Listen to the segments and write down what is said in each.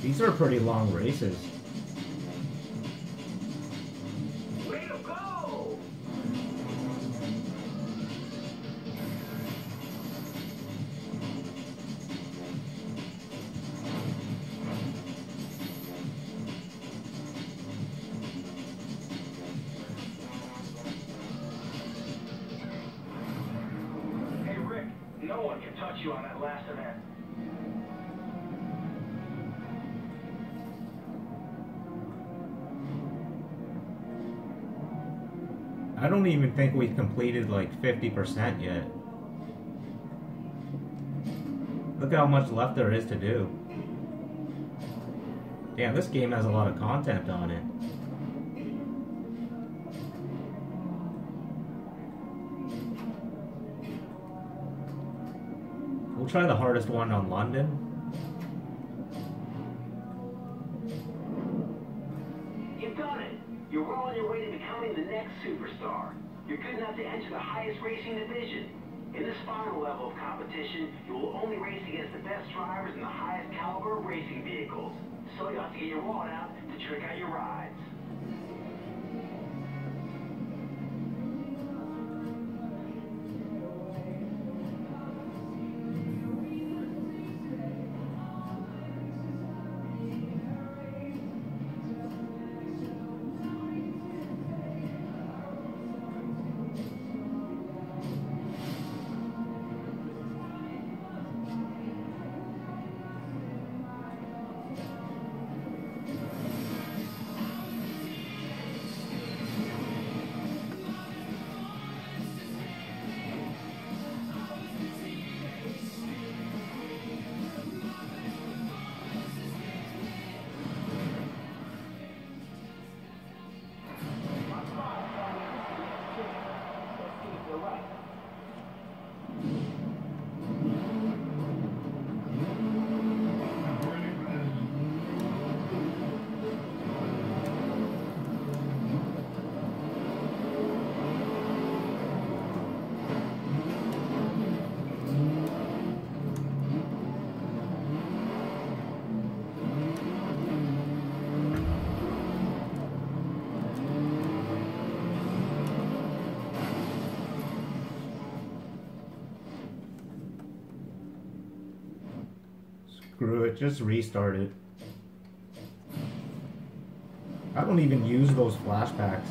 These are pretty long races. Way to go! Hey Rick, no one can touch you on that last event. I don't even think we've completed like 50% yet. Look at how much left there is to do. Damn, this game has a lot of content on it. We'll try the hardest one on London. You've done it! You're well on your way to becoming the next superstar. You're good enough to enter the highest racing division. In this final level of competition, you will only race against the best drivers in the highest caliber of racing vehicles. So you have to get your wallet out to trick out your rides. Screw it, just restart it. I don't even use those flashbacks.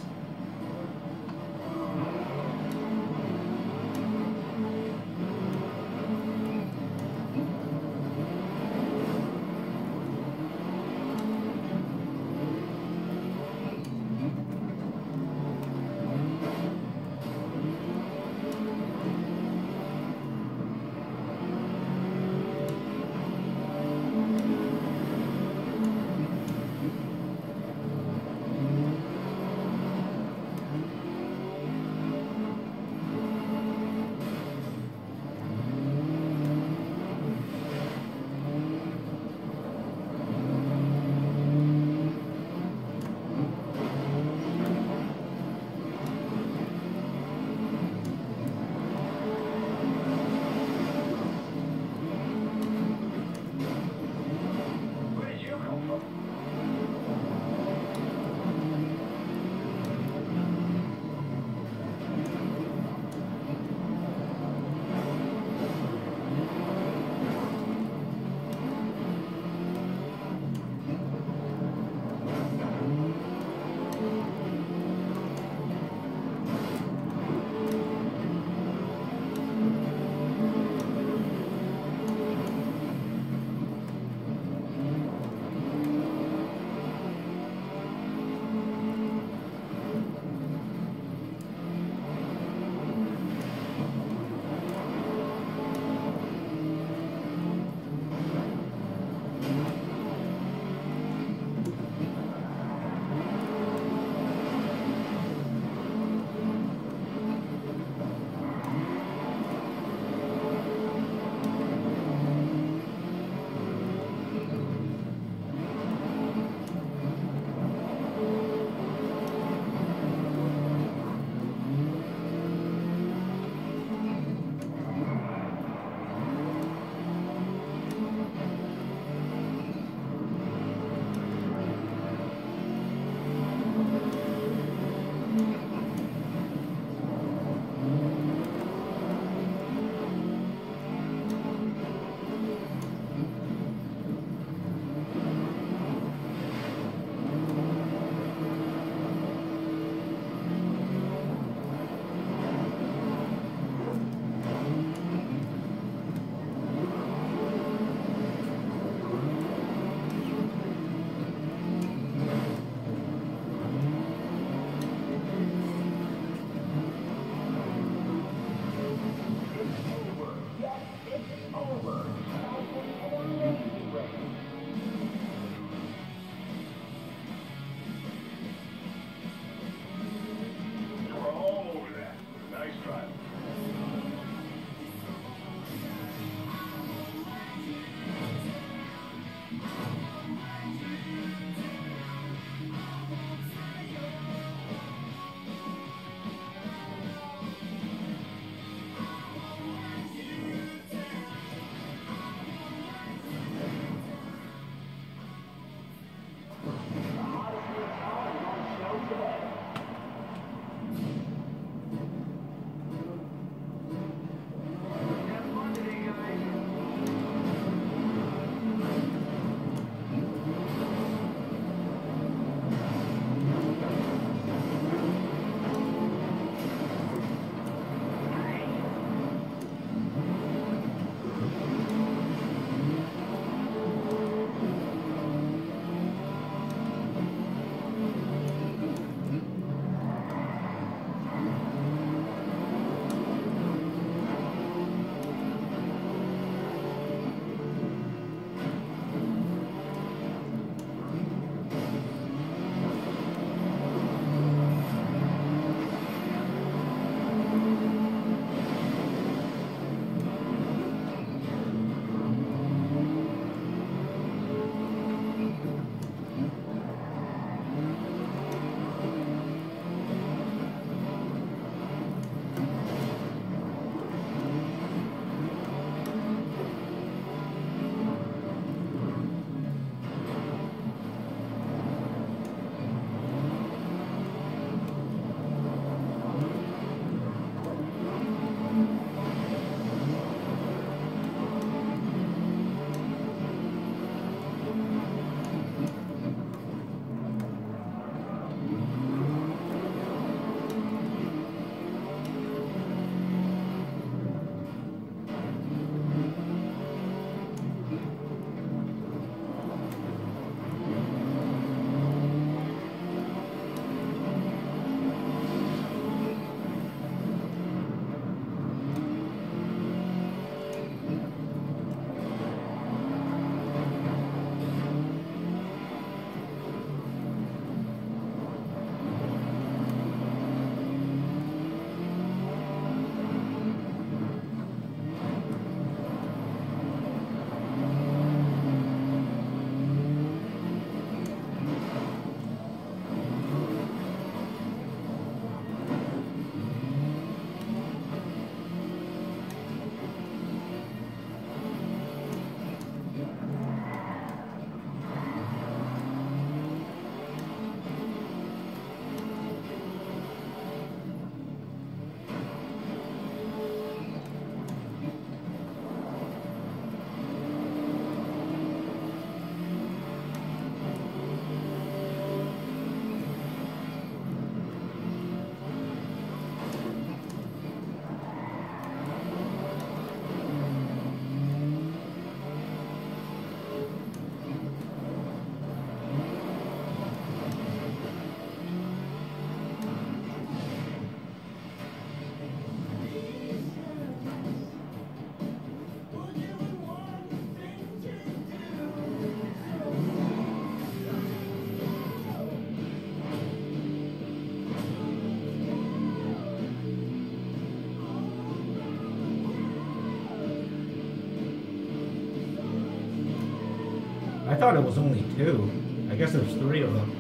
I thought it was only 2. I guess there's 3 of them.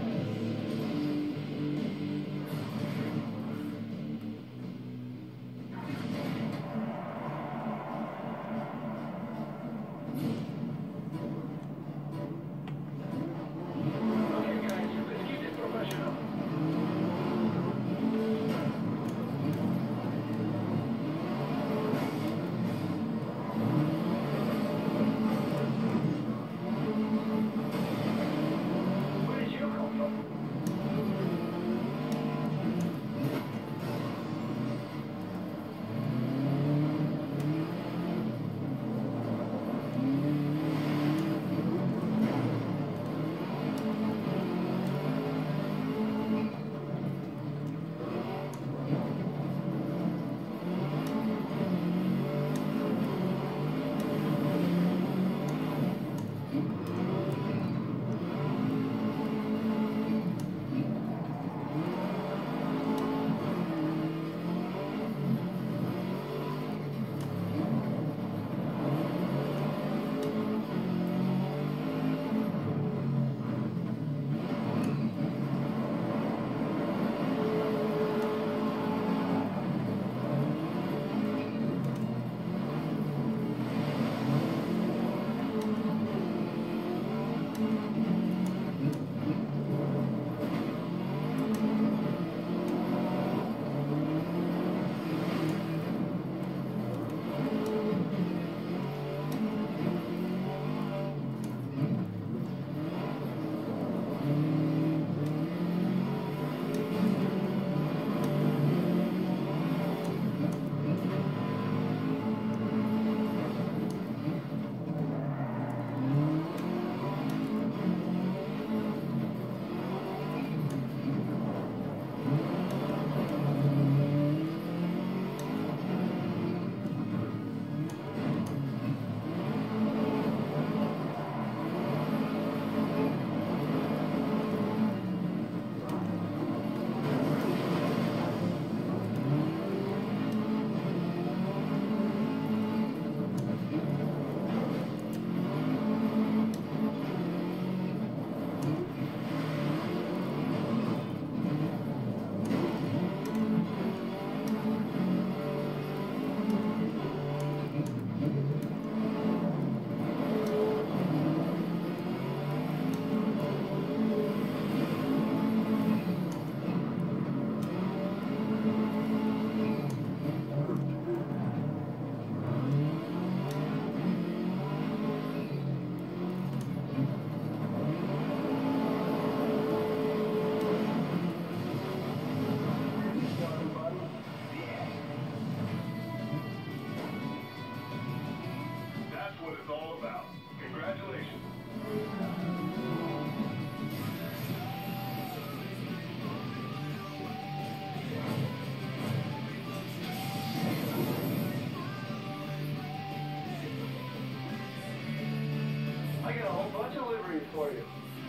For you.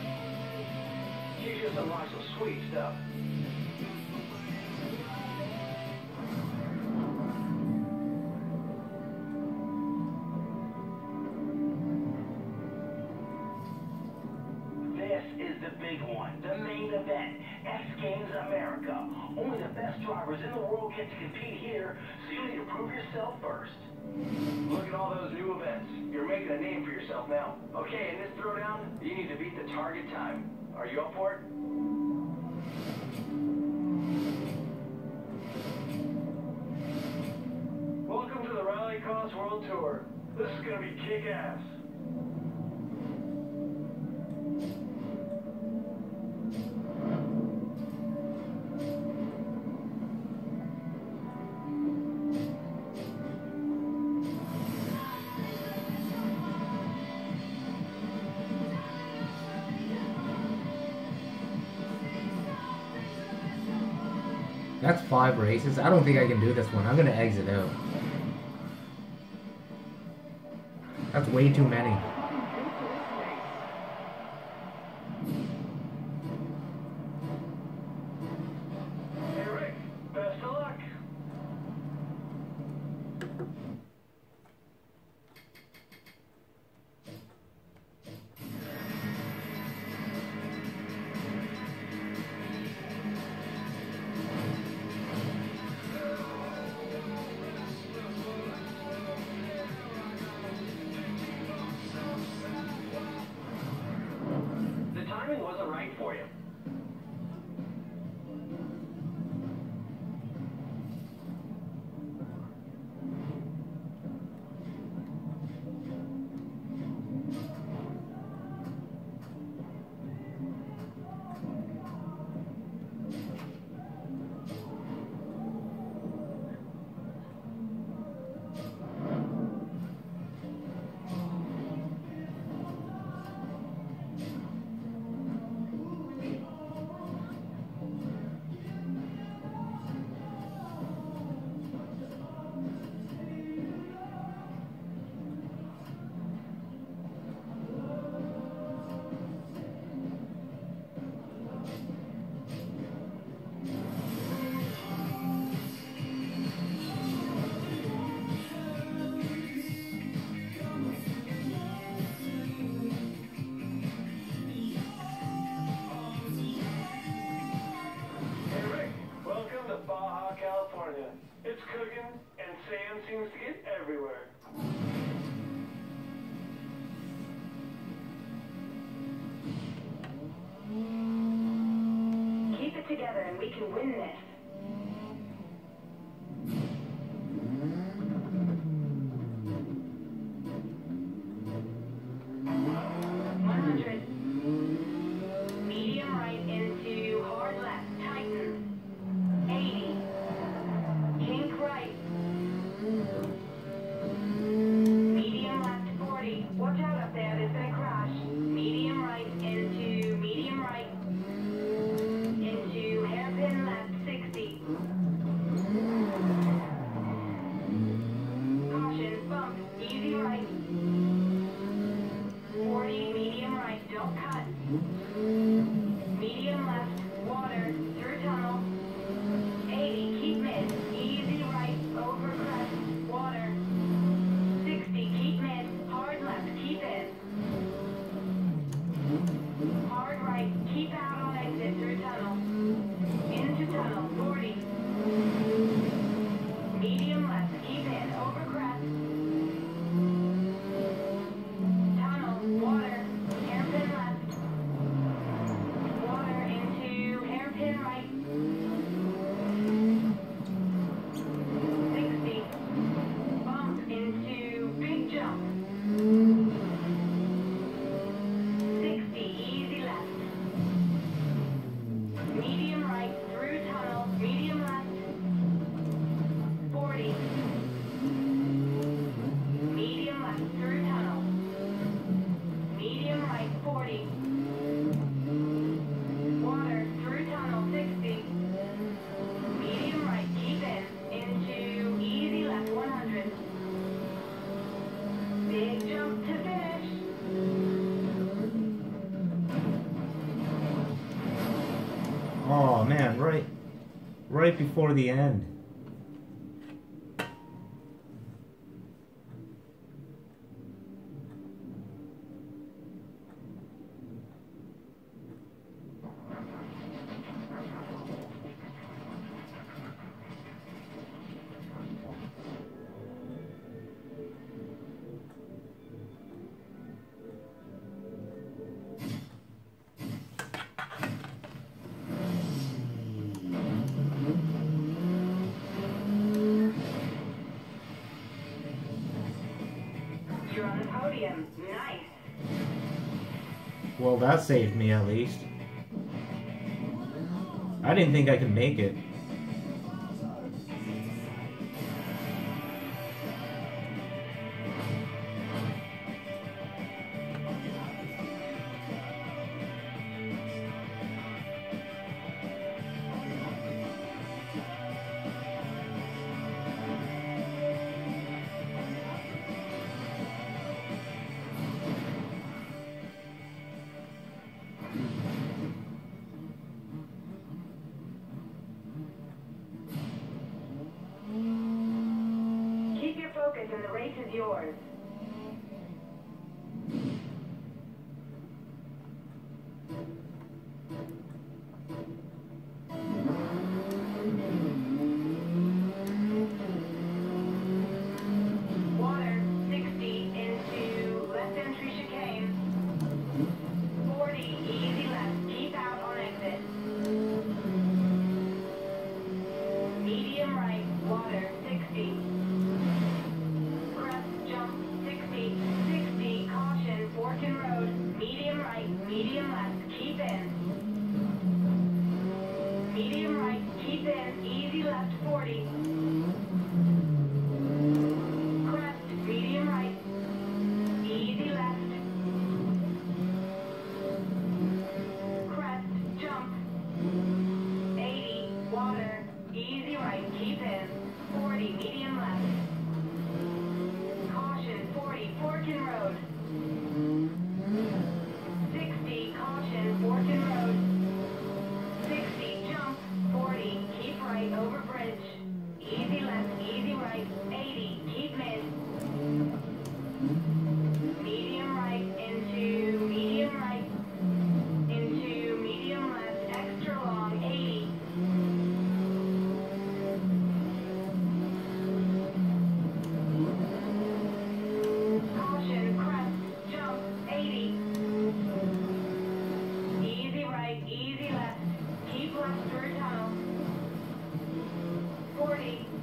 You just unlocked some sweet stuff. This is the big one, the main event, X Games America. Only the best drivers in the world get to compete here, so you need to prove yourself first. Look at all those new events. You're making a name for yourself now. Okay, in this throwdown, you need to beat the target time. Are you up for it? Welcome to the Rallycross World Tour. This is going to be kick-ass. That's 5 races. I don't think I can do this one. I'm gonna exit out. That's way too many. Hey Rick, best of luck. California. It's cooking, and sand seems to get everywhere. Keep it together and we can win this. Medium right into hard left, tighten. 80. Kink right. Medium left, 40. Watch out up there, there's gonna crash. Medium right into medium right. Into hairpin left, 60. Caution, bump, easy right. 40, medium right, don't cut. Medium left, water, through tunnel. 80, keep mid, easy right, over crest, water. 60, keep mid, hard left, keep in. Hard right, keep out on exit through tunnel. Into tunnel, 40. Medium left, keep in, over crest. Tunnel, water, hairpin left. Water into hairpin right. 60. Bump into big jump. 60, easy left. Medium right through tunnel, medium left. 40. Medium left through tunnel. Medium right, 40. Water through tunnel, 60. Medium right, keep in. Into easy left, 100. Big jump to finish. Oh man, right before the end. You're on the podium. Nice. Well, that saved me at least. I didn't think I could make it. Keep your focus and the race is yours. Water, 60 into left entry chicane. 40, easy left, keep out on exit. Medium right, water, 60. Crest, jump, 60. 60, caution, fork in road. Medium right, medium left, keep in. Medium right, keep in, easy left, 40. Crest, medium right, easy left. Crest, jump. 80, water, easy right, keep in. 40, medium left. Caution, 40, fork in road. 60, caution, fork in road. 60, jump. 40, keep right over bridge. 40,